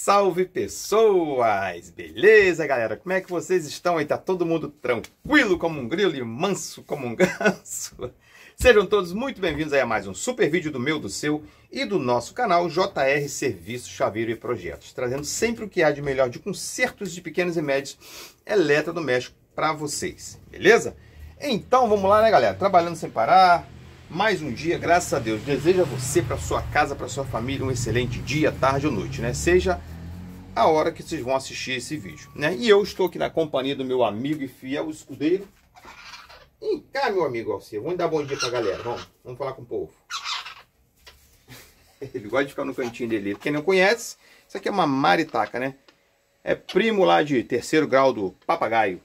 salve pessoas! Beleza, galera? Como é que vocês estão aí? Tá todo mundo tranquilo como um grilo e manso como um ganso? Sejam todos muito bem-vindos aí a mais um super vídeo do meu, do seu e do nosso canal JR Serviços, Chaveiro e Projetos, trazendo sempre o que há de melhor de consertos de pequenos e médios eletrodomésticos para vocês, beleza? Então vamos lá, né, galera? Trabalhando sem parar. Mais um dia, graças a Deus, desejo a você, para sua casa, para sua família, um excelente dia, tarde ou noite, né? Seja a hora que vocês vão assistir esse vídeo, né? E eu estou aqui na companhia do meu amigo e fiel escudeiro. Vem cá, meu amigo Alcir, vamos dar bom dia pra galera, vamos falar com o povo. Ele gosta de ficar no cantinho dele. Quem não conhece, isso aqui é uma maritaca, né? É primo lá de 3º grau do papagaio.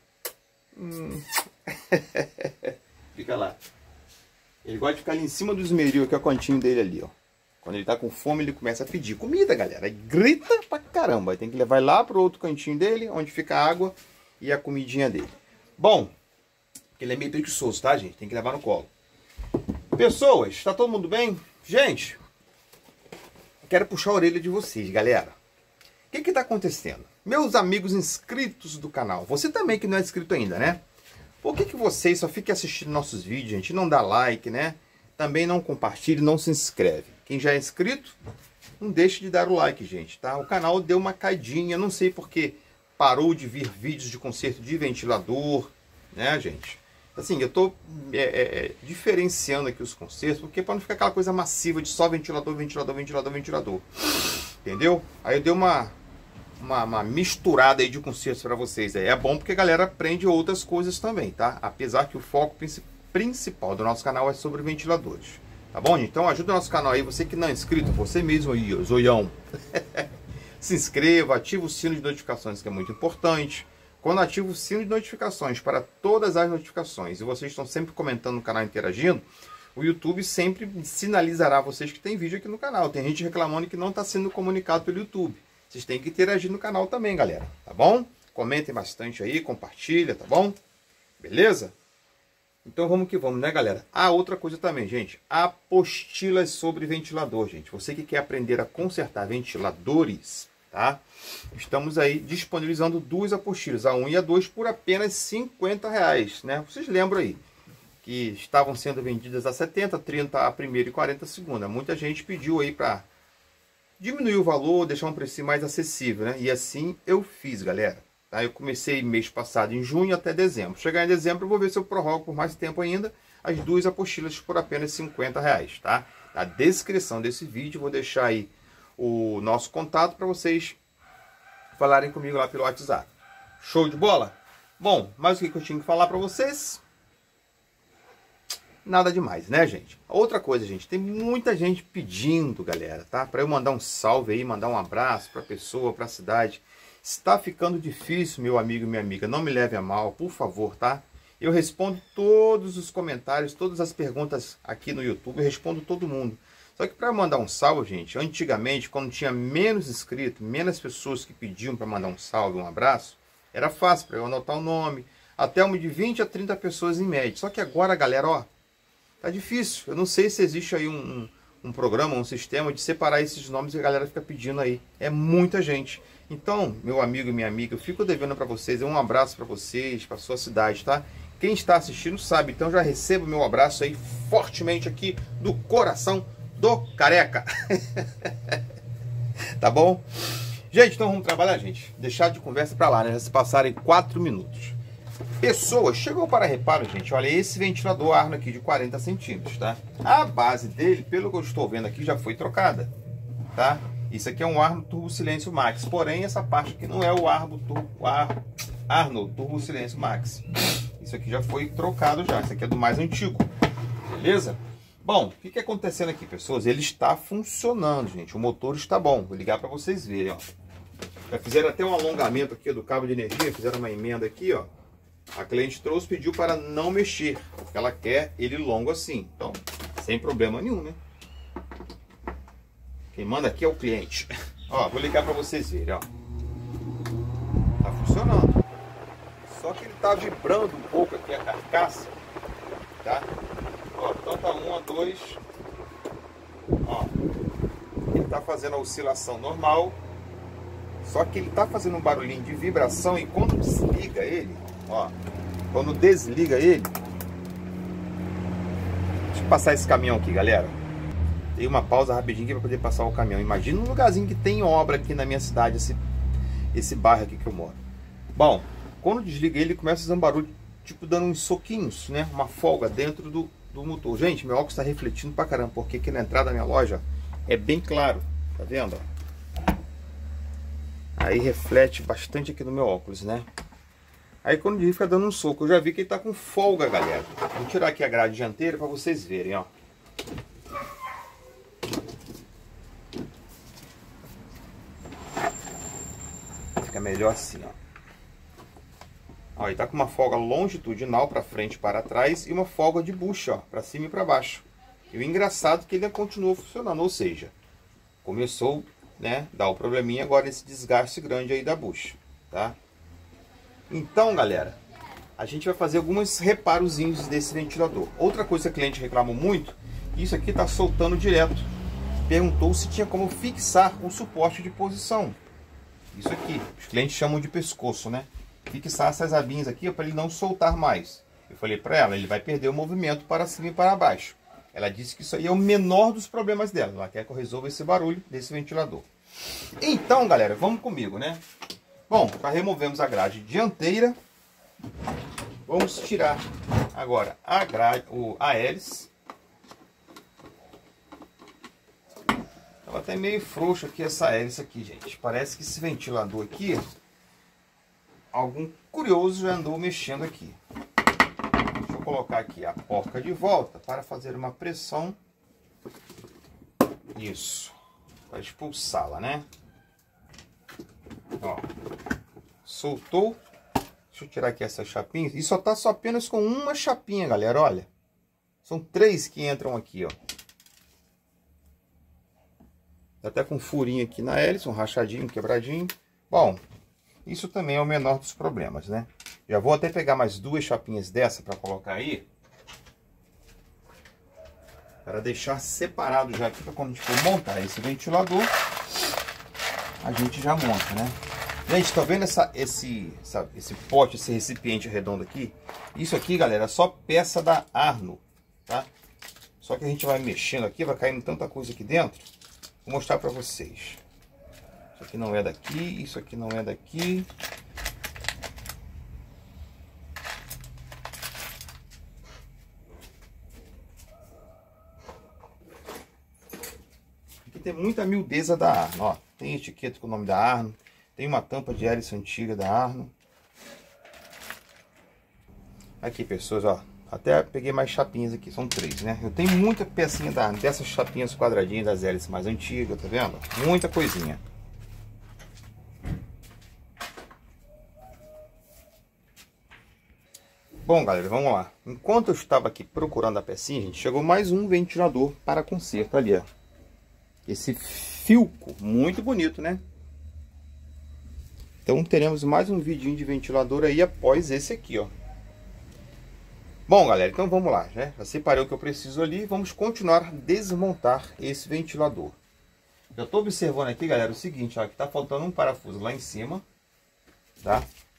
Fica lá. Ele gosta de ficar ali em cima do esmeril, que é o cantinho dele ali, ó. Quando ele tá com fome, ele começa a pedir comida, galera. Aí grita pra caramba. Aí tem que levar lá pro outro cantinho dele, onde fica a água e a comidinha dele. Bom, ele é meio preguiçoso, tá, gente? Tem que levar no colo. Pessoas, tá todo mundo bem? Gente, quero puxar a orelha de vocês, galera. O que tá acontecendo? Meus amigos inscritos do canal, você também que não é inscrito ainda, né? Por que vocês só ficam assistindo nossos vídeos, gente? Não dá like, né? Também não compartilha, não se inscreve. Quem já é inscrito, não deixe de dar o like, gente, tá? O canal deu uma caidinha, não sei porque parou de vir vídeos de conserto de ventilador, né, gente? Assim, eu tô diferenciando aqui os consertos, porque para não ficar aquela coisa massiva de só ventilador, ventilador, ventilador, ventilador. Entendeu? Aí eu dei uma misturada aí de consertos para vocês. É bom porque a galera aprende outras coisas também, tá? Apesar que o foco principal do nosso canal é sobre ventiladores. Tá bom, gente? Então ajuda o nosso canal aí. Você que não é inscrito, você mesmo aí, zoião. Se inscreva, ativa o sino de notificações, que é muito importante. Quando ativa o sino de notificações para todas as notificações e vocês estão sempre comentando no canal, interagindo, o YouTube sempre sinalizará a vocês que tem vídeo aqui no canal. Tem gente reclamando que não está sendo comunicado pelo YouTube. Vocês têm que interagir no canal também, galera. Tá bom? Comentem bastante aí, compartilha, tá bom? Beleza? Então vamos que vamos, né, galera? Ah, outra coisa também, gente. Apostilas sobre ventilador, gente. Você que quer aprender a consertar ventiladores, tá? Estamos aí disponibilizando 2 apostilas, a 1 e a 2, por apenas R$50, né? Vocês lembram aí que estavam sendo vendidas a 70, 30 a primeira e 40 a segunda. Muita gente pediu aí para diminuir o valor, deixar um preço mais acessível, né? E assim eu fiz, galera. Tá? Eu comecei mês passado, em junho até dezembro. Chegar em dezembro eu vou ver se eu prorrogo por mais tempo ainda as 2 apostilas por apenas R$50, tá? Na descrição desse vídeo vou deixar aí o nosso contato para vocês falarem comigo lá pelo WhatsApp. Show de bola? Bom, mas o que eu tinha que falar para vocês? Nada demais, né, gente? Outra coisa, gente, tem muita gente pedindo, galera, tá? Para eu mandar um salve aí, mandar um abraço para a pessoa, para a cidade. Está ficando difícil, meu amigo e minha amiga, não me leve a mal, por favor, tá? Eu respondo todos os comentários, todas as perguntas aqui no YouTube, eu respondo todo mundo. Só que para mandar um salve, gente, antigamente, quando tinha menos inscritos, menos pessoas que pediam para mandar um salve, um abraço, era fácil para eu anotar o nome, até uma de 20 a 30 pessoas em média. Só que agora, galera, ó, tá difícil. Eu não sei se existe aí um programa, um sistema de separar esses nomes que a galera fica pedindo aí. É muita gente. Então, meu amigo e minha amiga, eu fico devendo para vocês, um abraço para vocês, para sua cidade, tá? Quem está assistindo sabe, então já recebo meu abraço aí fortemente aqui do coração do careca. Tá bom? Gente, então vamos trabalhar, gente. Deixar de conversa para lá, né? Já se passarem 4 minutos. Pessoas, chegou para reparo, gente, olha esse ventilador Arno aqui de 40 centímetros, tá? A base dele, pelo que eu estou vendo aqui, já foi trocada, tá? Isso aqui é um Arno Turbo Silêncio Max, porém essa parte aqui não é o Arno Turbo Silêncio Max. Isso aqui já foi trocado já, isso aqui é do mais antigo, beleza? Bom, o que acontecendo aqui, pessoas? Ele está funcionando, gente, o motor está bom, vou ligar para vocês verem, ó. Já fizeram até um alongamento aqui do cabo de energia, fizeram uma emenda aqui, ó. A cliente trouxe, pediu para não mexer, porque ela quer ele longo assim. Então, sem problema nenhum, né? Quem manda aqui é o cliente. Ó, vou ligar para vocês verem, ó. Tá funcionando. Só que ele tá vibrando um pouco aqui a carcaça, tá? Ó, então tá 1 a 2. Ó, ele tá fazendo a oscilação normal. Só que ele tá fazendo um barulhinho de vibração e quando desliga ele, ó, quando desliga ele, deixa eu passar esse caminhão aqui, galera. Dei uma pausa rapidinho aqui para poder passar o caminhão. Imagina um lugarzinho que tem obra aqui na minha cidade, esse bairro aqui que eu moro. Bom, quando desliga ele começa a fazer um barulho, tipo dando uns soquinhos, né? Uma folga dentro do motor. Gente, meu óculos está refletindo pra caramba, porque aqui na entrada da minha loja é bem claro, tá vendo? Aí reflete bastante aqui no meu óculos, né? Aí quando ele fica dando um soco, eu já vi que ele tá com folga, galera. Vou tirar aqui a grade dianteira para vocês verem, ó. Fica melhor assim, ó. Ó, ele tá com uma folga longitudinal para frente e para trás e uma folga de bucha, ó, para cima e para baixo. E o engraçado é que ele continuou funcionando, ou seja, começou, né, dar o probleminha agora esse desgaste grande aí da bucha, tá? Então, galera, a gente vai fazer alguns reparozinhos desse ventilador. Outra coisa que a cliente reclamou muito, isso aqui tá soltando direto. Perguntou se tinha como fixar o suporte de posição. Isso aqui, os clientes chamam de pescoço, né? Fixar essas abinhas aqui para ele não soltar mais. Eu falei para ela, ele vai perder o movimento para cima e para baixo. Ela disse que isso aí é o menor dos problemas dela. Ela quer que eu resolva esse barulho desse ventilador. Então, galera, vamos comigo, né? Bom, já removemos a grade dianteira. Vamos tirar agora a hélice. Ela tá meio frouxa aqui, essa hélice aqui, gente. Parece que esse ventilador aqui, algum curioso já andou mexendo aqui. Deixa eu colocar aqui a porca de volta para fazer uma pressão. Isso. Para expulsá-la, né? Ó. Soltou. Deixa eu tirar aqui essas chapinhas. E só tá só apenas com uma chapinha, galera, olha. São 3 que entram aqui, ó. Tá até com um furinho aqui na hélice, um rachadinho, um quebradinho. Bom, isso também é o menor dos problemas, né? Já vou até pegar mais 2 chapinhas dessa para colocar aí. Para deixar separado já aqui, para quando a gente for montar esse ventilador, a gente já monta, né? Gente, tá vendo esse pote, esse recipiente redondo aqui? Isso aqui, galera, é só peça da Arno, tá? Só que a gente vai mexendo aqui, vai caindo tanta coisa aqui dentro. Vou mostrar para vocês. Isso aqui não é daqui, isso aqui não é daqui. Aqui tem muita miudeza da Arno, ó. Tem etiqueta com o nome da Arno. Tem uma tampa de hélice antiga da Arno. Aqui, pessoas, ó. Até peguei mais chapinhas aqui, são 3, né? Eu tenho muita pecinha da Arno, dessas chapinhas quadradinhas das hélices mais antigas, tá vendo? Muita coisinha. Bom, galera, vamos lá. Enquanto eu estava aqui procurando a pecinha, gente, chegou mais um ventilador para conserto ali, ó. Esse Filco, muito bonito, né? Então teremos mais um vidinho de ventilador aí após esse aqui, ó. Bom, galera, então vamos lá, né? Já separei o que eu preciso ali. Vamos continuar a desmontar esse ventilador. Já estou observando aqui, galera, o seguinte, ó, que tá faltando um parafuso lá em cima, tá?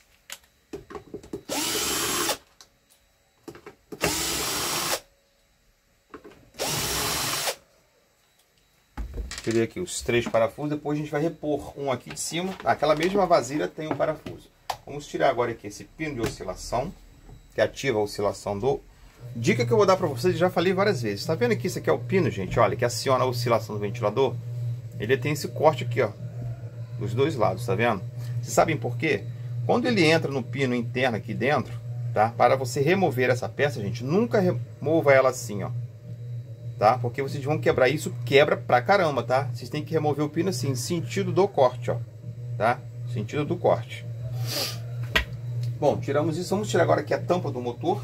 Tirei aqui os 3 parafusos, depois a gente vai repor um aqui de cima. Aquela mesma vasilha tem um parafuso. Vamos tirar agora aqui esse pino de oscilação, que ativa a oscilação do... Dica que eu vou dar para vocês, já falei várias vezes. Tá vendo aqui, isso aqui é o pino, gente, olha, que aciona a oscilação do ventilador. Ele tem esse corte aqui, ó, dos 2 lados, tá vendo? Vocês sabem por quê? Quando ele entra no pino interno aqui dentro, tá? Para você remover essa peça, gente, nunca remova ela assim, ó. Tá? Porque vocês vão quebrar isso, quebra pra caramba, tá? Vocês têm que remover o pino assim, sentido do corte, ó. Tá? Sentido do corte. Bom, tiramos isso. Vamos tirar agora aqui a tampa do motor.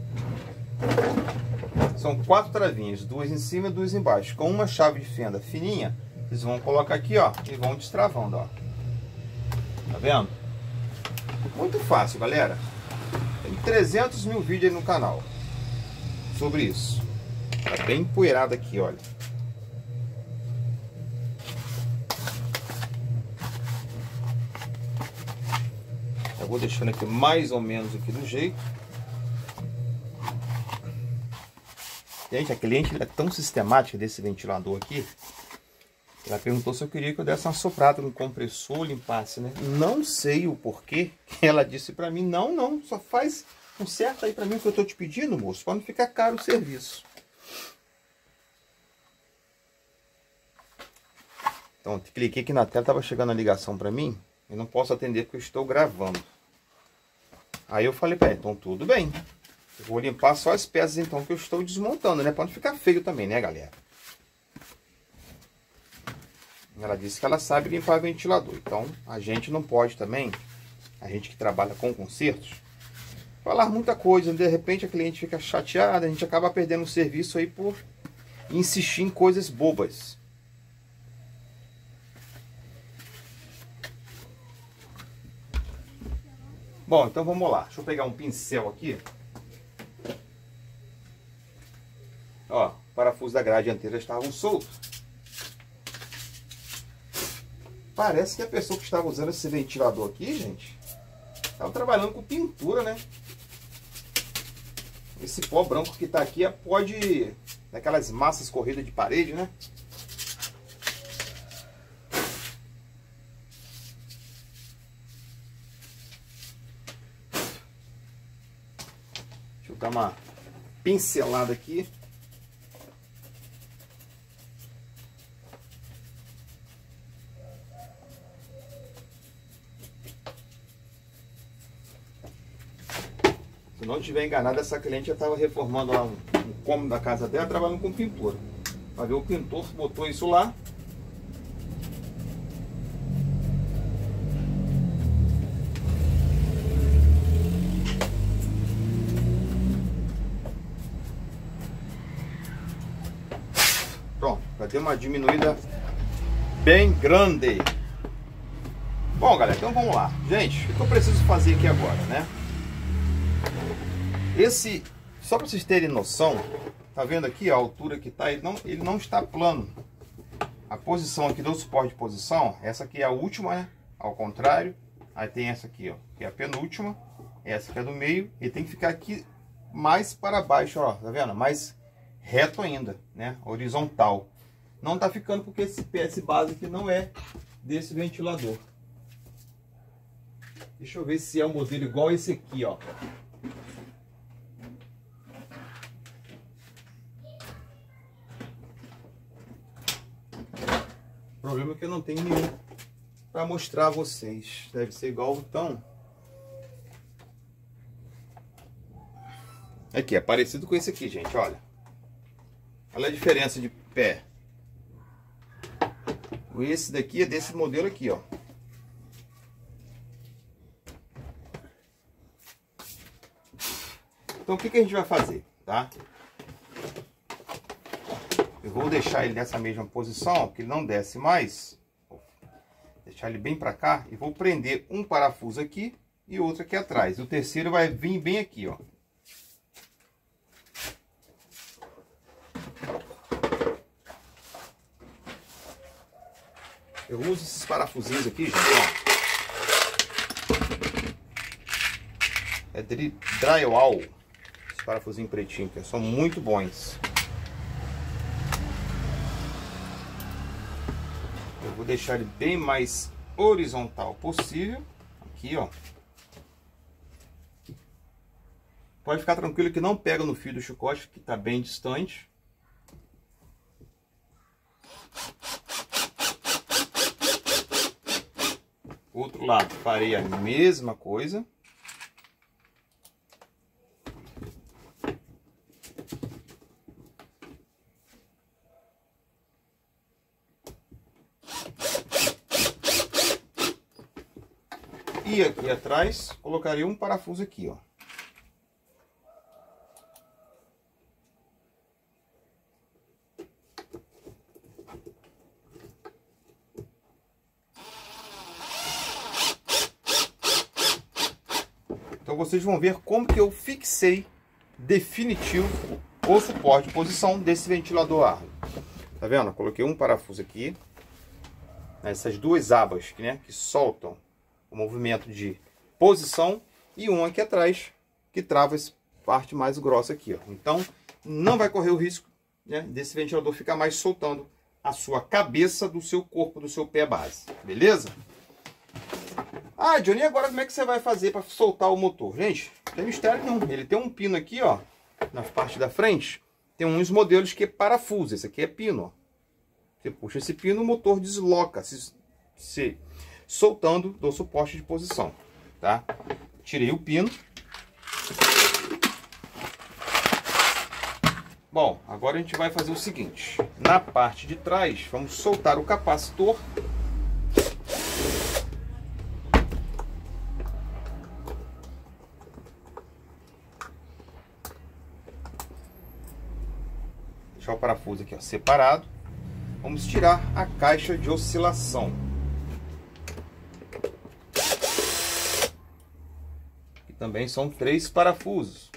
São 4 travinhas, 2 em cima e 2 embaixo. Com uma chave de fenda fininha, vocês vão colocar aqui, ó, e vão destravando, ó. Tá vendo? Muito fácil, galera. Tem 300 mil vídeos aí no canal sobre isso. Tá bem empoeirado aqui, olha. vou deixando aqui mais ou menos aqui do jeito. Gente, a cliente é tão sistemática desse ventilador aqui. Ela perguntou se eu queria que eu desse uma soprada no compressor, limpasse, né? Não sei o porquê. Ela disse pra mim, não, só faz um certo aí pra mim o que eu tô te pedindo, moço, pra não ficar caro o serviço. Então, cliquei aqui na tela, tava chegando a ligação pra mim. Eu não posso atender porque eu estou gravando. Aí eu falei pra ela, então tudo bem. Eu vou limpar só as peças então que eu estou desmontando, né? Pra não ficar feio também, né, galera? Ela disse que ela sabe limpar ventilador. Então, a gente não pode também, a gente que trabalha com consertos, falar muita coisa. De repente a cliente fica chateada, a gente acaba perdendo o serviço aí por insistir em coisas bobas. Bom, então vamos lá. Deixa eu pegar um pincel aqui. Ó, o parafuso da grade dianteira estavam soltos. Parece que a pessoa que estava usando esse ventilador aqui, gente, estava trabalhando com pintura, né? Esse pó branco que está aqui é pó daquelas massas corridas de parede, né? Deixa eu dar uma pincelada aqui. Se não estiver enganado, essa cliente já estava reformando lá um cômodo da casa dela, trabalhando com pintura. Para ver, o pintor botou isso lá. Pronto, vai ter uma diminuída bem grande. Bom, galera, então vamos lá. Gente, o que eu preciso fazer aqui agora, né? Só para vocês terem noção, tá vendo aqui a altura que tá? Ele não está plano. A posição aqui do suporte de posição, essa aqui é a última, né? Ao contrário. Aí tem essa aqui, ó, que é a penúltima. Essa que é do meio. E tem que ficar aqui mais para baixo, ó, tá vendo? Mais reto ainda, né? Horizontal. Não tá ficando porque esse PS base aqui não é desse ventilador. Deixa eu ver se é um modelo igual esse aqui, ó. O problema é que eu não tenho nenhum para mostrar a vocês. Deve ser igual, então. Aqui, é parecido com esse aqui, gente, olha. Olha a diferença de pé. Esse daqui é desse modelo aqui, ó. Então, o que a gente vai fazer, tá? Eu vou deixar ele nessa mesma posição, porque ele não desce mais. Vou deixar ele bem para cá e vou prender um parafuso aqui e outro aqui atrás. O terceiro vai vir bem aqui, ó. Eu uso esses parafusinhos aqui, gente, ó. É drywall. Esse parafusinho pretinho, que são muito bons. Eu vou deixar ele bem mais horizontal possível. Aqui, ó. Pode ficar tranquilo que não pega no fio do chicote, que está bem distante. Outro lado, farei a mesma coisa. E aqui atrás, colocarei um parafuso aqui, ó. Então vocês vão ver como que eu fixei definitivo o suporte de posição desse ventilador Arlo. Tá vendo? Eu coloquei um parafuso aqui. Essas duas abas, né, que soltam o movimento de posição e um aqui atrás que trava essa parte mais grossa aqui, ó. Então não vai correr o risco, né, desse ventilador ficar mais soltando a sua cabeça do seu corpo, do seu pé base, beleza? Ah, Johnny, agora como é que você vai fazer para soltar o motor? Gente, não tem mistério não. Ele tem um pino aqui, ó, na parte da frente. Tem uns modelos que é parafuso, esse aqui é pino, ó. Você puxa esse pino, o motor desloca, se soltando do suporte de posição, tá? Tirei o pino. Bom, agora a gente vai fazer o seguinte. Na parte de trás, vamos soltar o capacitor. Deixar o parafuso aqui, ó, separado. Vamos tirar a caixa de oscilação. Que também são 3 parafusos.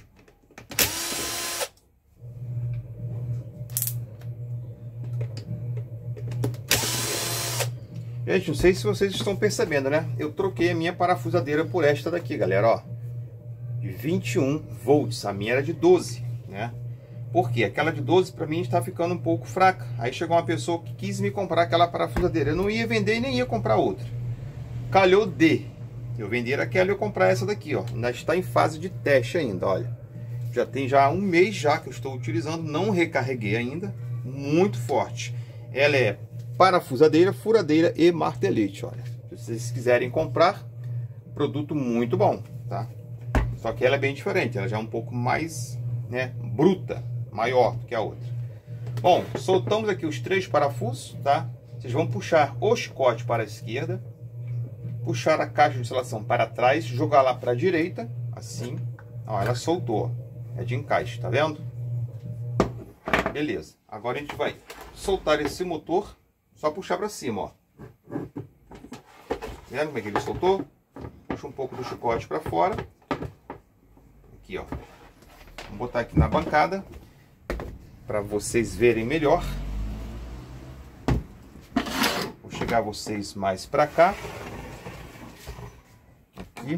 Gente, não sei se vocês estão percebendo, né? Eu troquei a minha parafusadeira por esta daqui, galera, ó. De 21 volts. A minha era de 12, né? Porque aquela de 12 para mim está ficando um pouco fraca. Aí chegou uma pessoa que quis me comprar aquela parafusadeira. Eu não ia vender e nem ia comprar outra. Calhou de eu vender aquela e eu comprar essa daqui, ó. Ainda está em fase de teste ainda, olha. Já tem já um mês já que eu estou utilizando. Não recarreguei ainda. Muito forte. Ela é parafusadeira, furadeira e martelete, olha. Se vocês quiserem comprar, produto muito bom, tá? Só que ela é bem diferente. Ela já é um pouco mais, né, bruta. Maior do que a outra. Bom, soltamos aqui os 3 parafusos, tá? Vocês vão puxar o chicote para a esquerda, puxar a caixa de oscilação para trás, jogar lá para a direita, assim. Ó, ela soltou. É de encaixe, tá vendo? Beleza. Agora a gente vai soltar esse motor, só puxar para cima, ó. Vendo como é que ele soltou? Puxa um pouco do chicote para fora. Aqui, ó. Vou botar aqui na bancada para vocês verem melhor. Vou chegar vocês mais para cá. Aqui.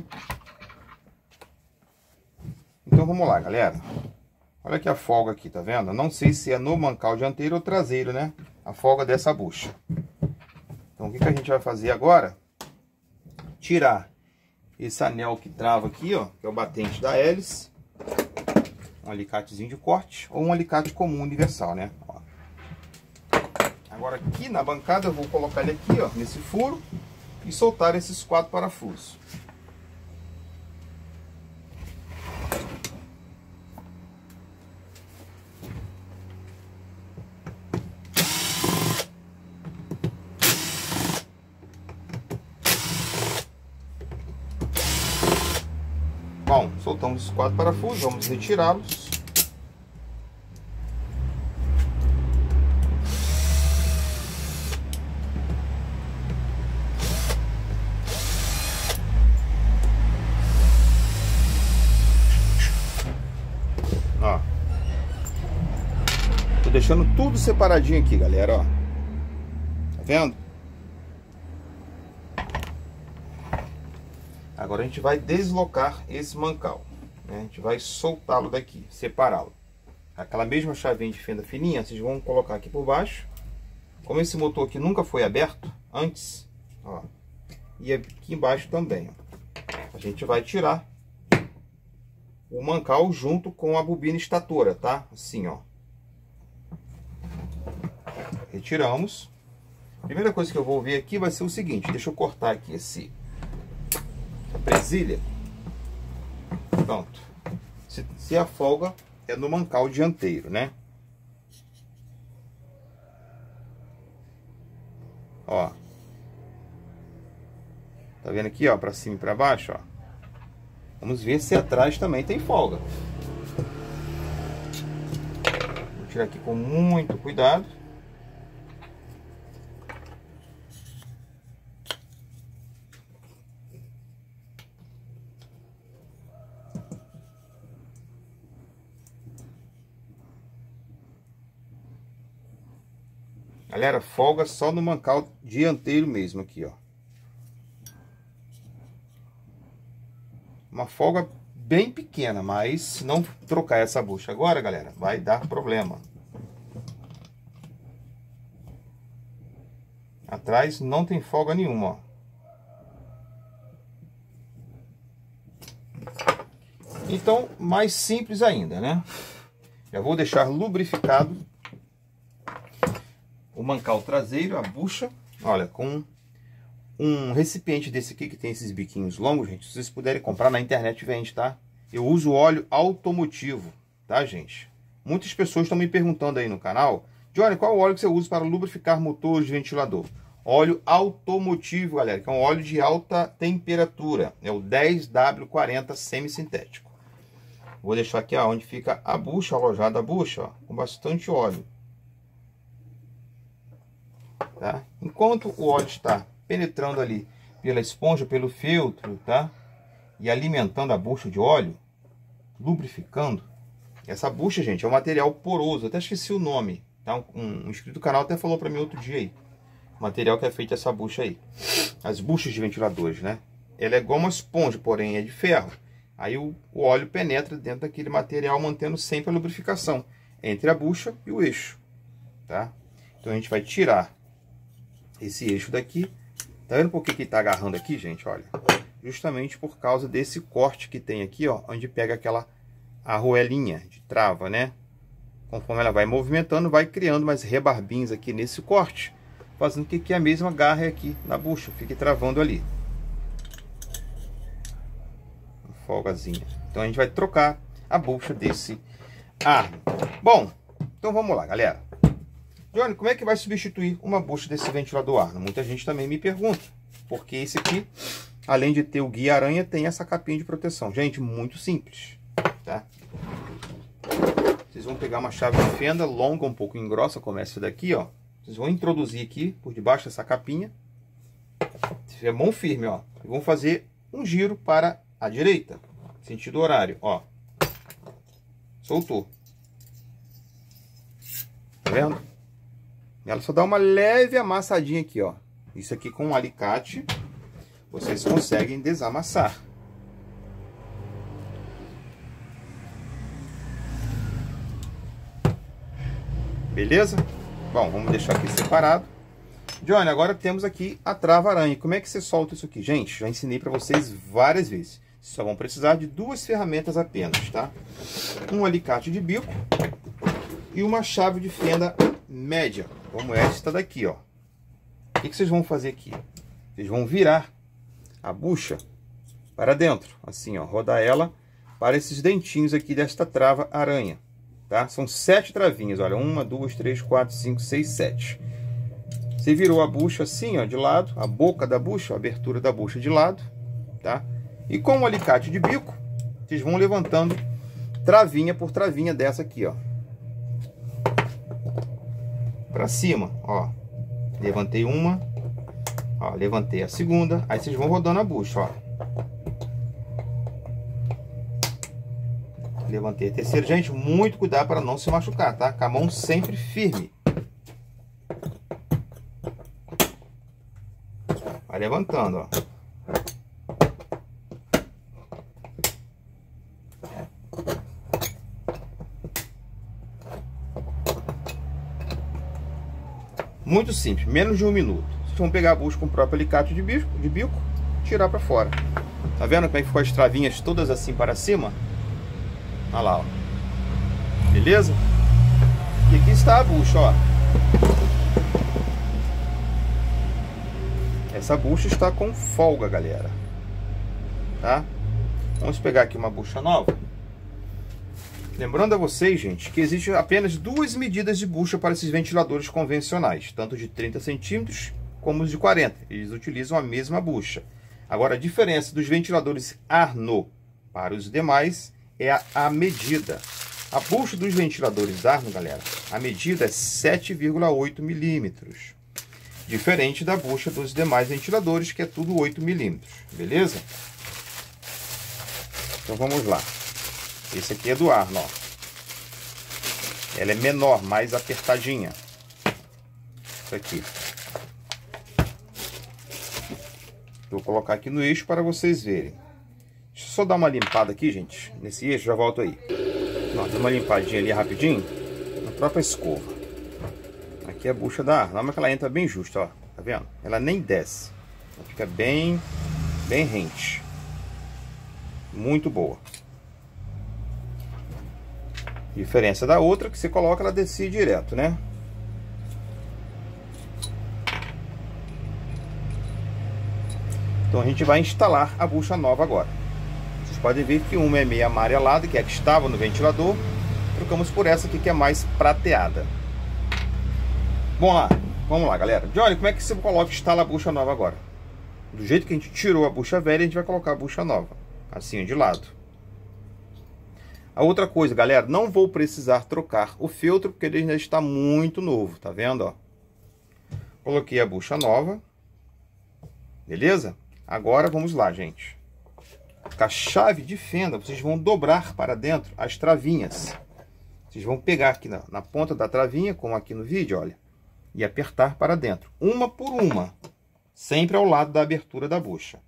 Então vamos lá, galera. Olha aqui a folga aqui, tá vendo? Não sei se é no mancal dianteiro ou traseiro, né? A folga dessa bucha. Então o que a gente vai fazer agora? Tirar esse anel que trava aqui, ó, que é o batente da hélice. Um alicatezinho de corte ou um alicate comum universal, né? Ó. Agora aqui na bancada eu vou colocar ele aqui, ó, nesse furo e soltar esses 4 parafusos. Bom, soltamos os 4 parafusos, vamos retirá-los. Ó. Tô deixando tudo separadinho aqui, galera, ó. Tá vendo? Agora a gente vai deslocar esse mancal, né? A gente vai soltá-lo daqui, separá-lo. Aquela mesma chavinha de fenda fininha, vocês vão colocar aqui por baixo. Como esse motor aqui nunca foi aberto antes, ó, e aqui embaixo também, ó, a gente vai tirar o mancal junto com a bobina estatora, tá? Assim, ó. Retiramos. A primeira coisa que eu vou ver aqui vai ser o seguinte, deixa eu cortar aqui essa presilha. Pronto. Se a folga é no mancal dianteiro, né? Ó. Tá vendo aqui, ó, para cima e para baixo, ó. Vamos ver se atrás também tem folga. Vou tirar aqui com muito cuidado. Galera, folga só no mancal dianteiro mesmo aqui, ó. uma folga bem pequena, mas se não trocar essa bucha agora, galera, vai dar problema. Atrás não tem folga nenhuma, ó. Então, mais simples ainda, né? Já vou deixar lubrificado o mancal traseiro, a bucha. Olha, com um recipiente desse aqui que tem esses biquinhos longos, gente. Se vocês puderem comprar na internet, vende, tá? Eu uso óleo automotivo, tá, gente? Muitas pessoas estão me perguntando aí no canal: Johnny, qual é o óleo que você usa para lubrificar motores de ventilador? Óleo automotivo, galera, que é um óleo de alta temperatura. É o 10W40 semissintético. Vou deixar aqui, ó, onde fica a bucha, alojada a bucha, ó, com bastante óleo. Tá? Enquanto o óleo está penetrando ali pela esponja, pelo filtro, tá? E alimentando a bucha de óleo, lubrificando. Essa bucha, gente, é um material poroso. Até esqueci o nome, tá? Um inscrito do canal até falou para mim outro dia aí. O material que é feito essa bucha aí. As buchas de ventiladores, né? Ela é igual uma esponja, porém é de ferro. Aí o óleo penetra dentro daquele material, mantendo sempre a lubrificação entre a bucha e o eixo, tá? Então a gente vai tirar esse eixo daqui. Tá vendo por que ele tá agarrando aqui, gente? Olha, justamente por causa desse corte que tem aqui, ó, onde pega aquela arruelinha de trava, né? Conforme ela vai movimentando, vai criando mais rebarbinhos aqui nesse corte, fazendo com que a mesma agarre aqui na bucha, fique travando ali. Folgazinha. Então a gente vai trocar a bucha desse arno. Bom, então vamos lá, galera. Johnny, como é que vai substituir uma bucha desse ventilador arno? Muita gente também me pergunta, porque esse aqui, além de ter o guia aranha, tem essa capinha de proteção. Gente, muito simples, tá? Vocês vão pegar uma chave de fenda longa, um pouco grossa, como essa daqui, ó. Vocês vão introduzir aqui por debaixo dessa capinha. É mão firme, ó. E vão fazer um giro para a direita, sentido horário, ó. Soltou. Tá vendo? Ela só dá uma leve amassadinha aqui, ó. Isso aqui com um alicate vocês conseguem desamassar. Beleza? Bom, vamos deixar aqui separado. Johnny, agora temos aqui a trava-aranha. Como é que você solta isso aqui? Gente, já ensinei para vocês várias vezes. Vocês só vão precisar de duas ferramentas apenas, tá? Um alicate de bico e uma chave de fenda média, como esta daqui, ó. O que vocês vão fazer aqui? Vocês vão virar a bucha para dentro, assim, ó, rodar ela para esses dentinhos aqui desta trava-aranha, tá? São 7 travinhas, olha, 1, 2, 3, 4, 5, 6, 7. Você virou a bucha assim, ó, de lado, a boca da bucha, a abertura da bucha de lado, tá? E com o alicate de bico, vocês vão levantando travinha por travinha dessa aqui, ó. Pra cima, ó. Levantei uma, ó, levantei a segunda, aí vocês vão rodando a bucha, ó. Levantei a terceira. Gente, muito cuidado para não se machucar, tá? Com a mão sempre firme. Vai levantando, ó. Muito simples, menos de 1 minuto. Vocês vão pegar a bucha com o próprio alicate de bico, tirar para fora. Tá vendo como é que ficou as travinhas todas assim para cima? Olha lá, ó. Beleza? E aqui está a bucha, ó. Essa bucha está com folga, galera. Tá? Vamos pegar aqui uma bucha nova. Lembrando a vocês, gente, que existe apenas 2 medidas de bucha para esses ventiladores convencionais, tanto de 30 centímetros como os de 40. Eles utilizam a mesma bucha. Agora, a diferença dos ventiladores Arno para os demais é a medida. A bucha dos ventiladores Arno, galera, a medida é 7,8 milímetros. Diferente da bucha dos demais ventiladores, que é tudo 8 milímetros. Beleza? Então vamos lá. Esse aqui é do Arno, ó. Ela é menor, mais apertadinha. Isso aqui. Vou colocar aqui no eixo para vocês verem. Deixa eu só dar uma limpada aqui, gente, nesse eixo, já volto aí. Ó, dá uma limpadinha ali rapidinho, na própria escova. Aqui é a bucha da arma, que ela entra bem justa, ó, tá vendo? Ela nem desce, ela fica bem rente. Muito boa. Diferença da outra, que você coloca, ela desce direto, né? Então a gente vai instalar a bucha nova agora. Vocês podem ver que uma é meio amarelada, que é a que estava no ventilador. Trocamos por essa aqui que é mais prateada. Bom lá, vamos lá, galera. Johnny, como é que você coloca e instala a bucha nova agora? Do jeito que a gente tirou a bucha velha, a gente vai colocar a bucha nova. Assim, de lado. A outra coisa, galera, não vou precisar trocar o feltro, porque ele ainda está muito novo, tá vendo, ó? Coloquei a bucha nova. Beleza? Agora vamos lá, gente. Com a chave de fenda, vocês vão dobrar para dentro as travinhas. Vocês vão pegar aqui na ponta da travinha, como aqui no vídeo, olha, e apertar para dentro, uma por uma, sempre ao lado da abertura da bucha.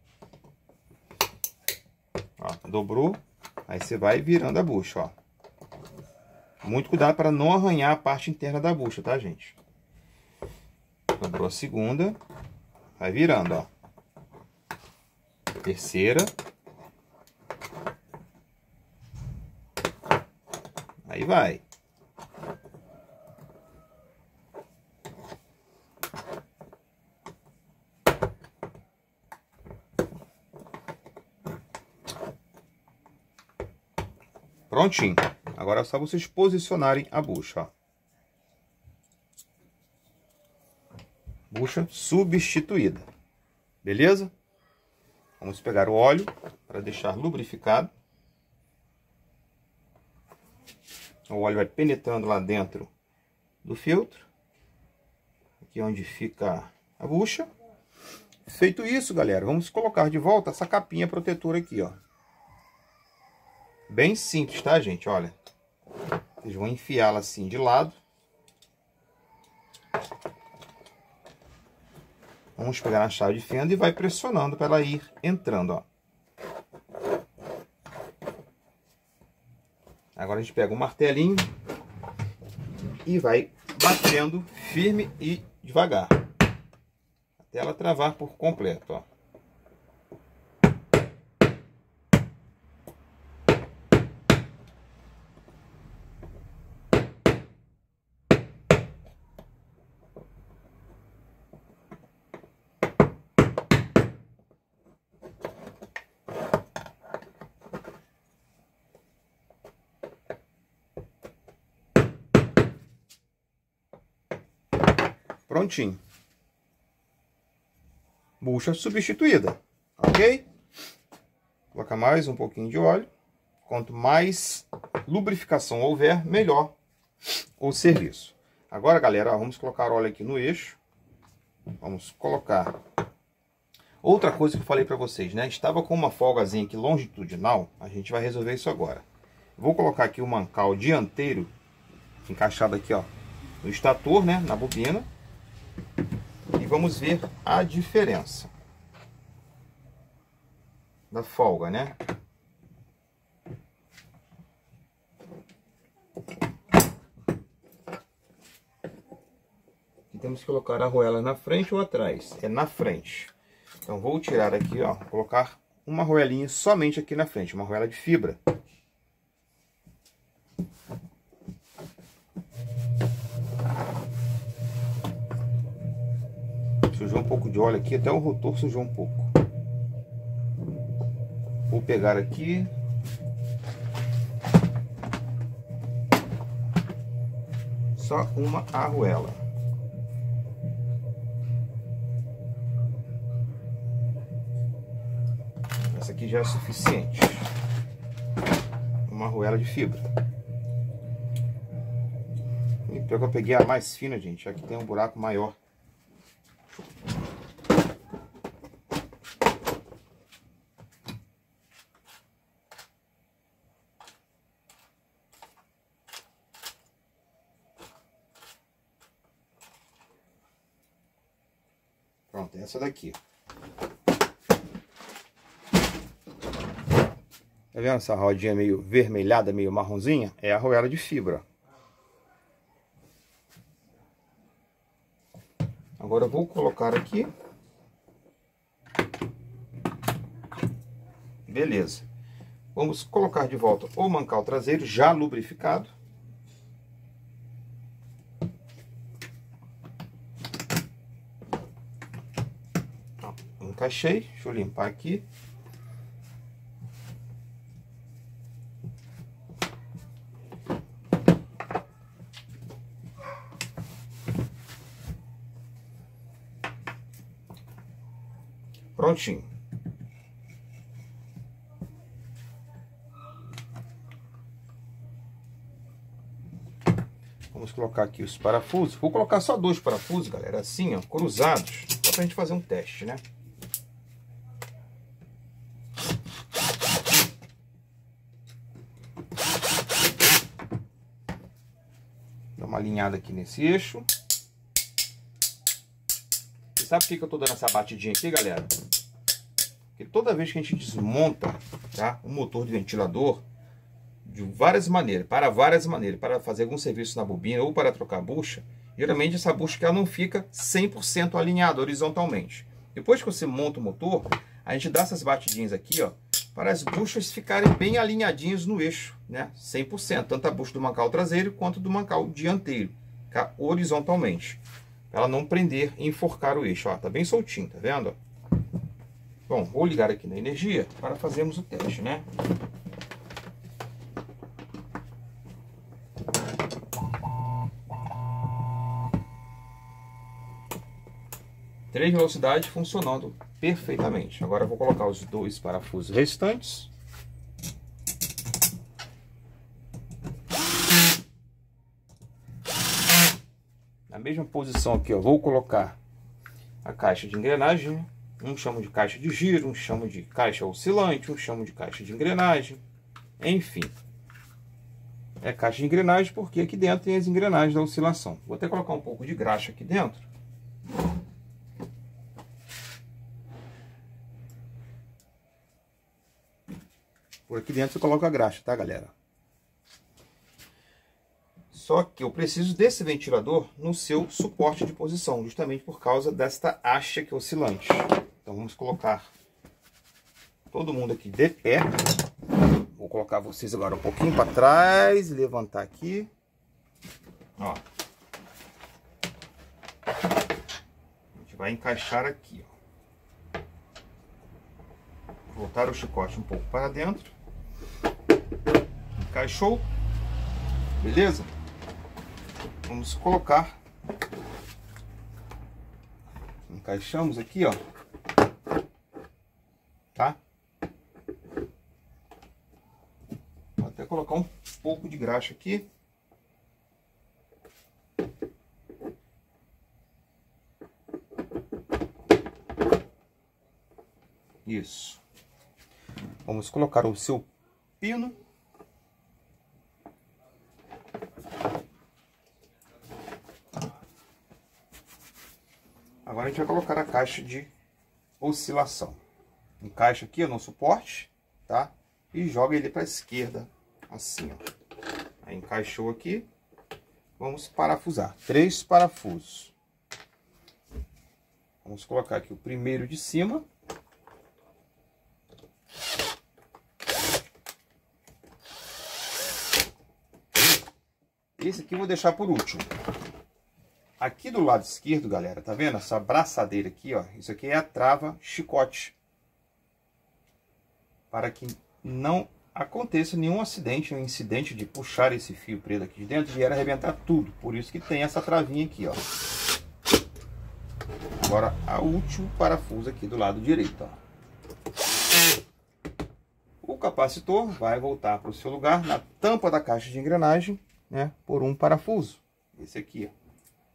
Ó, dobrou, aí você vai virando a bucha, ó. Muito cuidado para não arranhar a parte interna da bucha, tá, gente? Dobrou a segunda, vai virando, ó. Terceira. Aí vai. Prontinho. Agora é só vocês posicionarem a bucha, ó. Bucha substituída. Beleza? Vamos pegar o óleo para deixar lubrificado. O óleo vai penetrando lá dentro do filtro. Aqui onde fica a bucha. Feito isso, galera, vamos colocar de volta essa capinha protetora aqui, ó. Bem simples, tá, gente? Olha. Vocês vão enfiá-la assim de lado. Vamos pegar na chave de fenda e vai pressionando para ela ir entrando, ó. Agora a gente pega um martelinho e vai batendo firme e devagar, até ela travar por completo, ó. Prontinho. Bucha substituída, ok? Coloca mais um pouquinho de óleo. Quanto mais lubrificação houver, melhor o serviço. Agora, galera, ó, vamos colocar óleo aqui no eixo. Vamos colocar. Outra coisa que eu falei para vocês, né? Estava com uma folgazinha aqui longitudinal. A gente vai resolver isso agora. Vou colocar aqui o mancal dianteiro encaixado aqui, ó, no estator, né? Na bobina. E vamos ver a diferença da folga, né? Aqui temos que colocar a arruela na frente ou atrás? É na frente. Então vou tirar aqui, ó, colocar uma arruelinha somente aqui na frente, uma arruela de fibra. Sujou um pouco de óleo aqui, até o rotor sujou um pouco. Vou pegar aqui. Só uma arruela. Essa aqui já é suficiente. Uma arruela de fibra. E pior que eu peguei a mais fina, gente. Aqui tem um buraco maior. Pronto, essa daqui. Tá vendo essa rodinha meio vermelhada, meio marronzinha? É a arruela de fibra. Agora eu vou colocar aqui. Beleza. Vamos colocar de volta o mancal traseiro já lubrificado. Encaixei. Deixa eu limpar aqui. Prontinho. Vamos colocar aqui os parafusos. Vou colocar só 2 parafusos, galera, assim, ó, cruzados, só pra gente fazer um teste, né? Dá uma alinhada aqui nesse eixo. E sabe por que eu tô dando essa batidinha aqui, galera? Porque toda vez que a gente desmonta, tá, o motor de ventilador, de várias maneiras, para fazer algum serviço na bobina ou para trocar a bucha, geralmente essa bucha ela não fica 100% alinhada horizontalmente. Depois que você monta o motor, a gente dá essas batidinhas aqui, ó, para as buchas ficarem bem alinhadinhas no eixo, né? 100%, tanto a bucha do mancal traseiro quanto do mancal dianteiro, ficar horizontalmente, para ela não prender e enforcar o eixo. Ó, tá bem soltinho, tá vendo? Bom, vou ligar aqui na energia para fazermos o teste, né? Três velocidades funcionando perfeitamente. Agora eu vou colocar os 2 parafusos restantes. Na mesma posição aqui, ó, vou colocar a caixa de engrenagem. Um chamo de caixa de giro, um chamo de caixa oscilante, um chamo de caixa de engrenagem. Enfim, é caixa de engrenagem porque aqui dentro tem as engrenagens da oscilação. Vou até colocar um pouco de graxa aqui dentro. Por aqui dentro você coloca a graxa, tá, galera? Só que eu preciso desse ventilador no seu suporte de posição, justamente por causa desta haste aqui oscilante. Então vamos colocar todo mundo aqui de pé. Vou colocar vocês agora um pouquinho para trás, levantar aqui. Ó. A gente vai encaixar aqui, ó. Voltar o chicote um pouco para dentro. Encaixou. Beleza? Vamos colocar. Encaixamos aqui, ó. Tá? Vou até colocar um pouco de graxa aqui. Isso. Vamos colocar o seu pino. Agora a gente vai colocar a caixa de oscilação. Encaixa aqui no suporte, tá? E joga ele para a esquerda, assim, ó. Aí encaixou aqui. Vamos parafusar. 3 parafusos. Vamos colocar aqui o primeiro de cima. Esse aqui eu vou deixar por último. Aqui do lado esquerdo, galera, tá vendo? Essa braçadeira aqui, ó. Isso aqui é a trava chicote. Para que não aconteça nenhum acidente, um incidente de puxar esse fio preto aqui de dentro e vier arrebentar tudo. Por isso que tem essa travinha aqui, ó. Agora, o último parafuso aqui do lado direito, ó. O capacitor vai voltar para o seu lugar na tampa da caixa de engrenagem, né? Por um parafuso. Esse aqui, ó.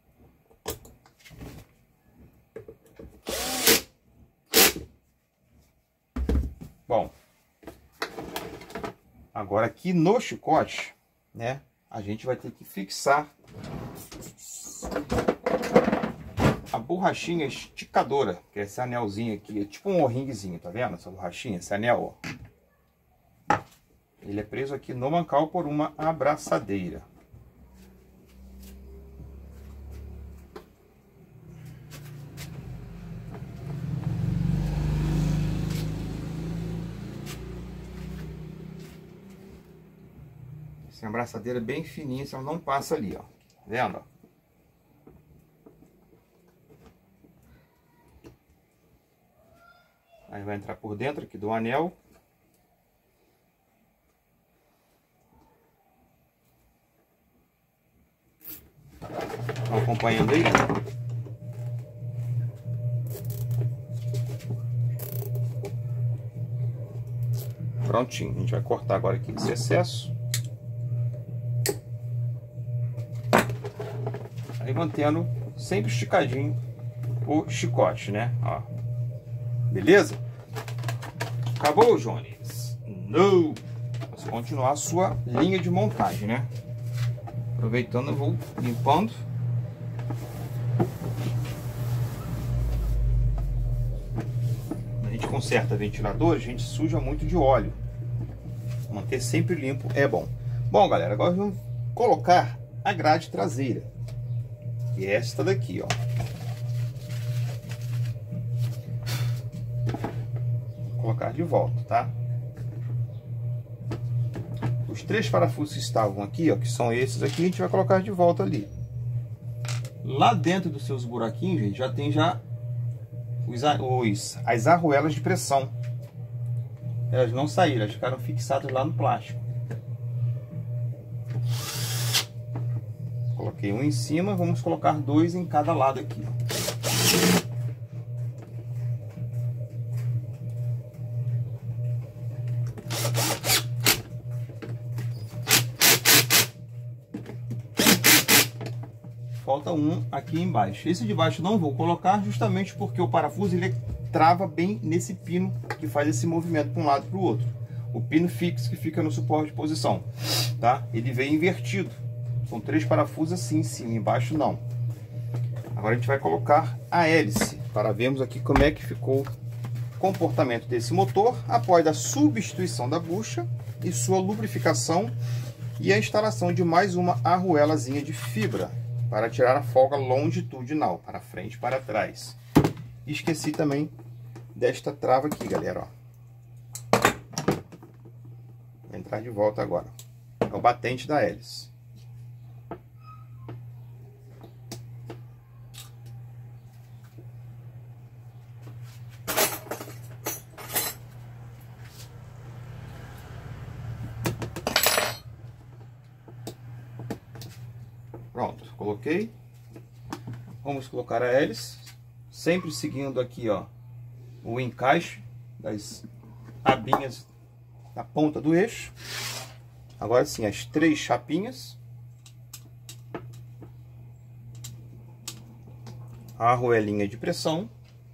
Bom, agora aqui no chicote, né, a gente vai ter que fixar a borrachinha esticadora, que é esse anelzinho aqui, é tipo um O-ringzinho, tá vendo? Essa borrachinha, esse anel, ó. Ele é preso aqui no mancal por uma abraçadeira. Essa abraçadeira bem fininha, senão não passa ali, ó. Tá vendo? Aí vai entrar por dentro aqui do anel. Estão acompanhando aí? Prontinho. A gente vai cortar agora aqui esse excesso. Aí mantendo sempre esticadinho o chicote, né? Ó. Beleza? Acabou, Jones? Não! Você continuar a sua linha de montagem, né? Aproveitando, eu vou limpando. Quando a gente conserta ventilador, a gente suja muito de óleo. Manter sempre limpo é bom. Bom, galera, agora vamos colocar a grade traseira. E é esta daqui, ó. Vou colocar de volta, tá? Os 3 parafusos que estavam aqui, ó, que são esses aqui, a gente vai colocar de volta ali. Lá dentro dos seus buraquinhos, gente, já tem as arruelas de pressão. Elas não saíram, elas ficaram fixadas lá no plástico. Coloquei um em cima, vamos colocar 2 em cada lado aqui, ó. Falta um aqui embaixo. Esse de baixo não vou colocar justamente porque o parafuso ele trava bem nesse pino que faz esse movimento para um lado e para o outro. O pino fixo que fica no suporte de posição, tá? Ele vem invertido. São 3 parafusos assim em cima, embaixo não. Agora a gente vai colocar a hélice para vermos aqui como é que ficou o comportamento desse motor após a substituição da bucha e sua lubrificação e a instalação de mais uma arruelazinha de fibra para tirar a folga longitudinal, para frente e para trás. Esqueci também desta trava aqui, galera, ó. Vou entrar de volta agora. É o batente da hélice. Pronto, coloquei. Vamos colocar a hélice, sempre seguindo aqui, ó, o encaixe das abinhas na ponta do eixo. Agora sim, as 3 chapinhas, a arruelinha de pressão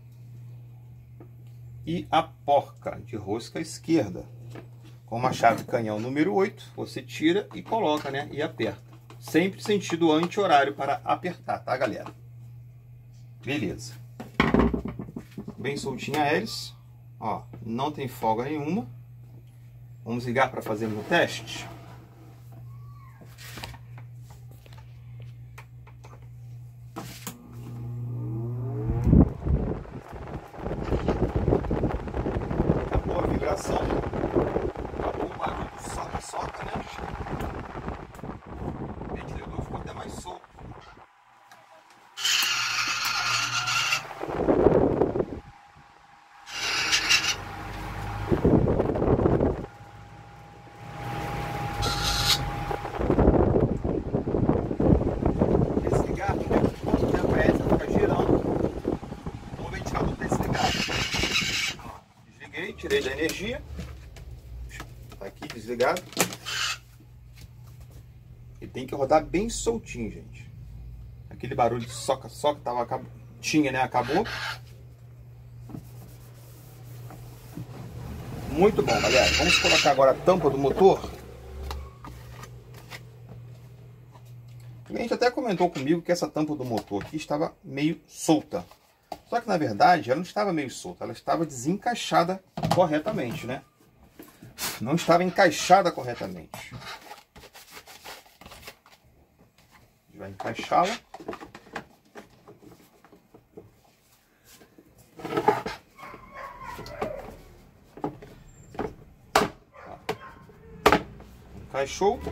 e a porca de rosca esquerda. Com uma chave canhão número 8, você tira e coloca, né, e aperta. Sempre sentido anti-horário para apertar, tá, galera? Beleza. Bem soltinha a hélice. Ó, não tem folga nenhuma. Vamos ligar para fazer o teste. Acabou a vibração. Acabou o barulho do soca-soca, né? O ventilador ficou até mais solto. Desligar, quanto tempo é essa? Fica girando com o ventilador desligado. Desliguei, tirei da energia. Tá aqui desligado. E tem que rodar bem soltinho, gente. Aquele barulho de soca-soca tinha, né? Acabou. Muito bom, galera. Vamos colocar agora a tampa do motor. O cliente até comentou comigo que essa tampa do motor aqui estava meio solta. Só que na verdade ela não estava meio solta, ela estava desencaixada corretamente, né? não estava encaixada corretamente. A gente vai encaixá-la. Encaixou.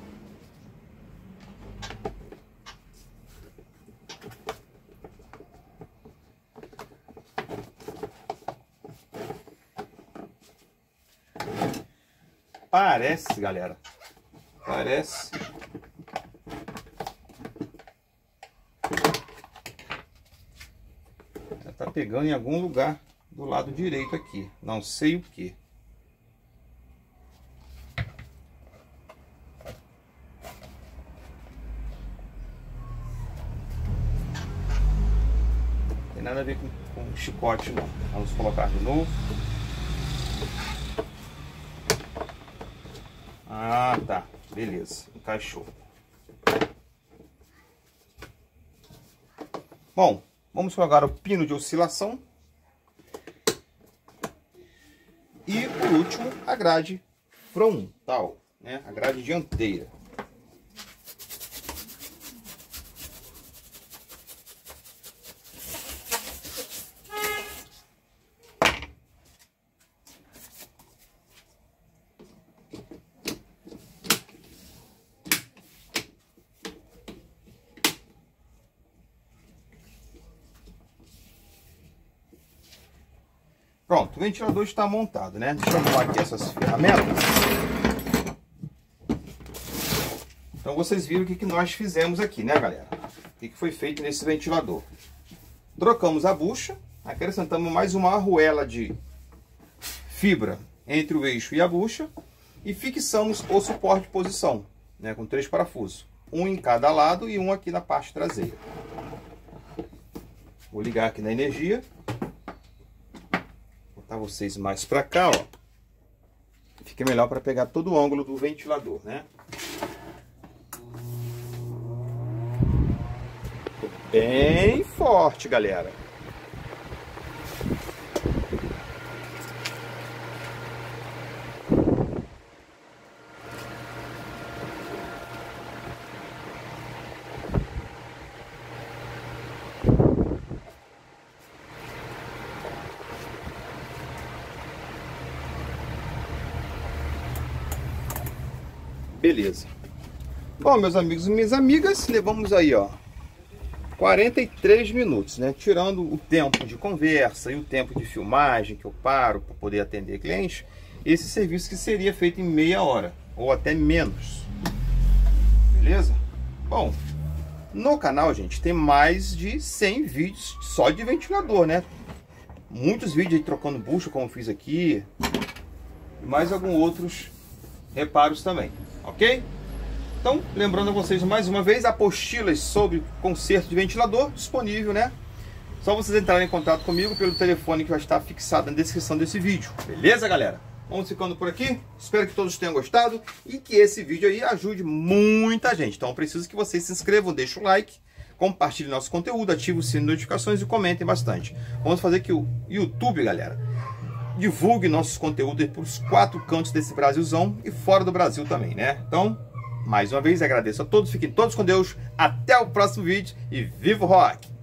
Parece, galera. Parece. Ela tá pegando em algum lugar do lado direito aqui. Não sei o que. Não tem nada a ver com chicote, não. Vamos colocar de novo. Ah, tá. Beleza. Encaixou. Bom, vamos colocar o pino de oscilação. E, por último, a grade frontal, né? A grade dianteira. Pronto, o ventilador está montado, né? Deixa eu arrumar aqui essas ferramentas. Então vocês viram o que nós fizemos aqui, né, galera? O que foi feito nesse ventilador. Trocamos a bucha, acrescentamos mais uma arruela de fibra entre o eixo e a bucha e fixamos o suporte de posição, né, com 3 parafusos. Um em cada lado e um aqui na parte traseira. Vou ligar aqui na energia. Botar vocês mais para cá, ó. Fica melhor para pegar todo o ângulo do ventilador, né? Bem forte, galera. Beleza. Bom, meus amigos e minhas amigas, levamos aí, ó, 43 minutos, né? Tirando o tempo de conversa e o tempo de filmagem que eu paro para poder atender cliente, esse serviço que seria feito em meia hora ou até menos. Beleza? Bom, no canal, gente, tem mais de 100 vídeos só de ventilador, né? Muitos vídeos aí trocando bucha, como eu fiz aqui, e mais alguns outros reparos também. Ok? Então, lembrando a vocês mais uma vez, apostilas sobre conserto de ventilador disponível, né? Só vocês entrarem em contato comigo pelo telefone que vai estar fixado na descrição desse vídeo. Beleza, galera? Vamos ficando por aqui. Espero que todos tenham gostado e que esse vídeo aí ajude muita gente. Então, eu preciso que vocês se inscrevam, deixem o like, compartilhem nosso conteúdo, ativem o sino de notificações e comentem bastante. Vamos fazer que o YouTube, galera, divulgue nossos conteúdos para os 4 cantos desse Brasilzão e fora do Brasil também, né? Então, mais uma vez, agradeço a todos, fiquem todos com Deus, até o próximo vídeo e viva o rock!